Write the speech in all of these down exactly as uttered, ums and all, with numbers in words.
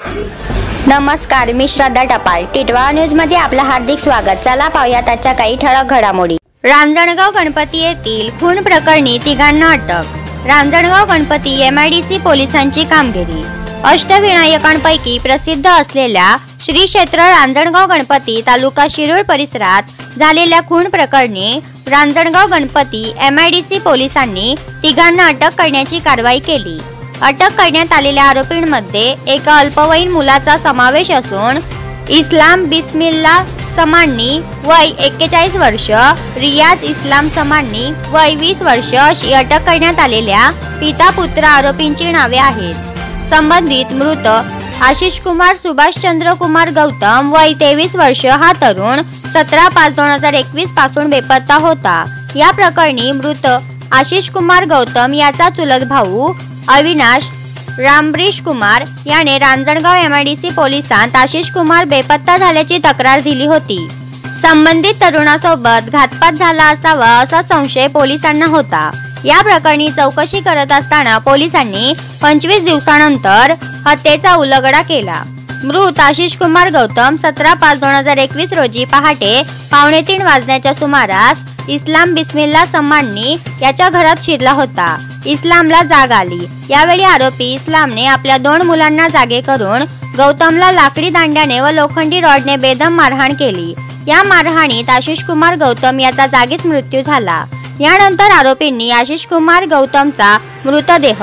नमस्कार, मी श्रद्धा टपाल. टिटवाळा न्यूज मध्ये आपलं हार्दिक स्वागत. चला पाहूयात आजच्या काही ठळक घडामोडी. रांजणगाव गणपती येथील खून प्रकरणी तिघांना अटक. रांजणगाव गणपती एमआयडीसी पोलिसांची कामगिरी. अष्टविनायकांपैकी प्रसिद्ध असलेल्या श्री क्षेत्र रांजणगाव गणपती तालुका शिरूर परिसरात झालेल्या खून प्रकरणी रांजणगाव गणपती एमआयडीसी पोलिसांनी तिघांना अटक करण्याची कारवाई केली. अटक करण्यात आलेल्या आरोपींमध्ये एका अल्पवयीन मुलाचा समावेश असून इस्लाम बिस्मिल्ला समानी वय एक्केचाळीस वर्ष, रियाज इस्लाम समानी वय वीस वर्ष अशी अटक करण्यात आलेल्या पिता पुत्र आरोपींची नावे आहेत. संबंधित मृत आशिष कुमार सुभाष चंद्र कुमार गौतम वय तेवीस वर्ष हा तरुण सतरा पाच दोन हजार एकवीस पासून बेपत्ता होता. या प्रकरणी मृत आशिष कुमार गौतम याचा चुलत भाऊ अविनाश रामब्रिश कुमार याने रांजणगाव एमआयडीसी पोलिसांत आशिष कुमार बेपत्ता झाल्याची तक्रार दिली होती. संबंधित तरुणासोबत घातपात झाला असावा असा संशय पोलिसांना होता. या प्रकरणी चौकशी करत असताना पोलिसांनी पंचवीस दिवसानंतर हत्येचा उलगडा केला. मृत आशिष कुमार गौतम सतरा पाच दोन हजार एकवीस रोजी पहाटे पावणे तीन वाजण्याच्या सुमारास इस्लाम बिस्मिल्ला समानी याच्या घरात शिरला होता. इस्लामला जाग आली. यावेळी आरोपी इस्लामने आपल्या दोन मुलांना जागे करून गौतमला लाकडी दांड्याने व लोखंडी रॉडने बेदम मारहाण केली. या मारहाणीत आशिष कुमार गौतम याचा जागीच मृत्यू झाला. यानंतर आरोपींनी आशिष कुमार गौतमचा मृतदेह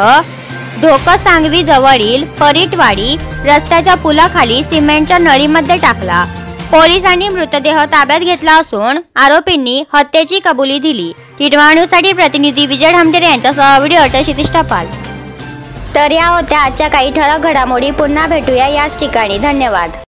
ढोकसांगवी जवळील परिटवाडी रस्त्याच्या पुलाखाली सिमेंटच्या नळीमध्ये टाकला. पोलिसांनी मृतदेह ताब्यात घेतला असून आरोपींनी हत्येची कबुली दिली. टिटवाळा न्यूजसाठी प्रतिनिधी विजय ढामटेरे यांच्यासह व्हिडिओ क्षितिज टपाल. तर या होत्या आजच्या काही ठळक घडामोडी. पुन्हा भेटूया याच ठिकाणी. धन्यवाद.